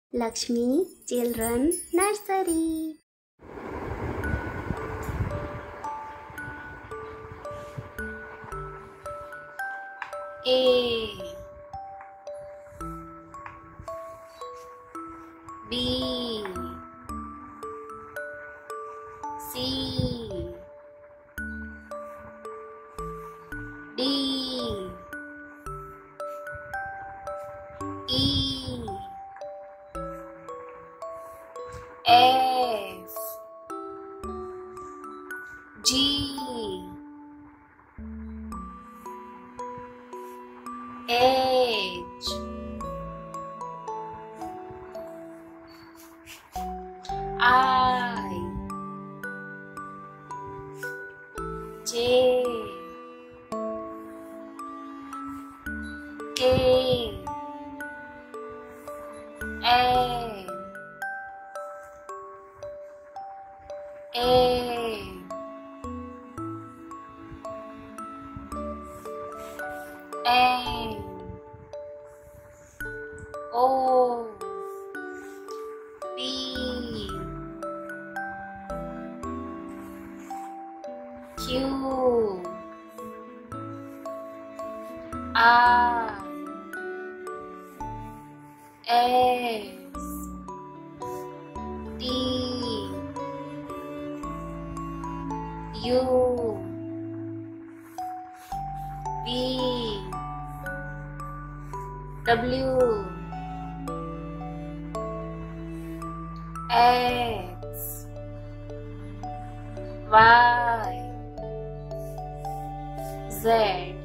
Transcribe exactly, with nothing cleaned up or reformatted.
Lakshmi Children Nursery. A B C D E F G H I J K L A N O P Q R S T U V W X Y Z